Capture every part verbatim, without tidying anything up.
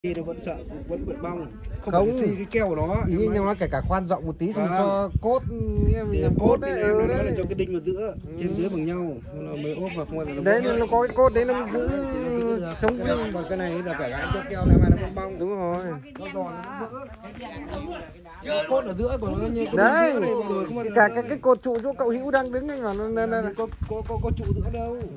Thì nó vẫn sợ, vẫn bị bong, không, không phải xi cái keo của nó. ý nhưng nó kể cả khoan rộng một tí xong cho cốt thì làm cốt, cốt đấy, đấy, em ừ, nói đấy. là cho cái đinh vào giữa, ừ. trên dưới bằng nhau, nó mới ốp vào, không phải là đấy nó có cái cốt đấy nó mới giữ chống cái dinh. còn cái này là phải gãi cho keo này mà nó vẫn bong. Đúng rồi. Nó giòn nó vỡ. Cốt ở giữa của nó như cái Đấy này rồi, không bao giờ cả cái cái cột trụ chỗ cậu Hữu đang đứng anh bảo nó nó nó có có có, có trụ giữa đâu. ừ.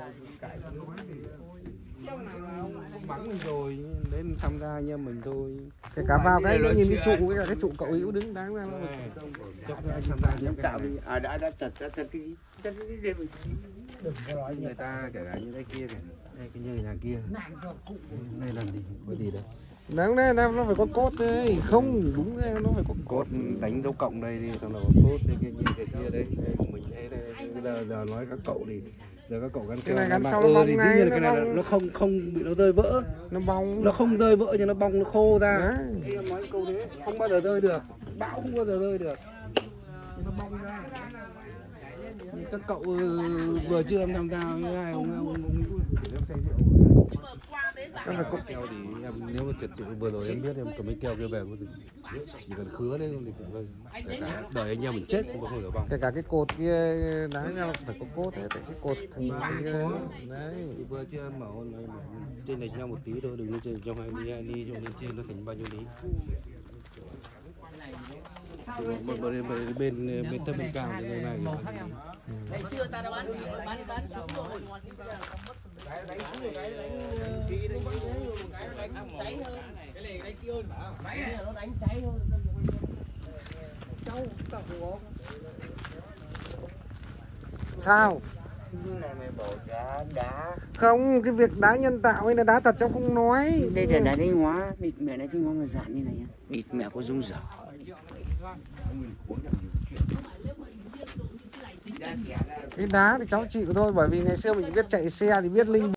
Bắn mình rồi đến tham gia anh em mình thôi. Kể cả vào cái nhìn cái trụ với cả cái trụ cậu Hữu đứng đáng ra nó cho anh tham gia nhé. Tạo đi. À đã đã thật đã thật cái gì? Thật cái gì mình Đừng có nói người ta kể cả như đây kia kìa. Đây cái như nhà kia. Đây làm gì có gì đâu. đáng đấy nó phải có cốt đấy không đúng đấy nó phải có Cốt đánh dấu cộng đây đi, xong là cốt đây kia như cái kia đây, đây của mình thế đây. Bây giờ giờ nói các cậu thì giờ các cậu gắn cái này gắn mà, sau ừ, nó bong thì ngay, như nó cái này bong. nó không không bị nó rơi vỡ, nó bong nó không rơi vỡ nhưng nó bong nó khô ra. đấy. Thế em nói câu thế không bao giờ rơi được, bão không bao giờ rơi được, nó bong ra. Các cậu vừa chưa em tham gia với hai ông ông ông Hữu để em say rượu. Nó phải có Keo thì em nếu mà tuyệt sự vừa rồi em biết em cầm cái keo kia về có gì chỉ cần khứa đấy thì cũng thôi. Đời anh em mình chết cũng không được bong. kể cả cái cột kia đáng ra phải có cốt đấy tại cái cột thành cái đấy Thì vừa chưa em bảo này trên lệch nhau một tí thôi, đừng lên trên trong hai ly hai ly cho lên trên nó thành bao nhiêu lý. Bên bên bên bên bên thấp bên cao như này. Ngày xưa ta đã bán bán bán xuống rồi. Cái đánh cái cái cháy hơn. Cái này đánh kia hơn phải không? Cái này nó đánh cháy hơn. Châu cả của sao này mày bỏ đá đá. không cái việc đá nhân tạo hay là đá thật cháu không nói Đây là đá thanh hóa, bịt mẹ đá thanh hóa mà dạn như này nhá. Bịt mẹ có rung dở. cái đá thì cháu chịu thôi bởi vì ngày xưa mình biết chạy xe thì biết linh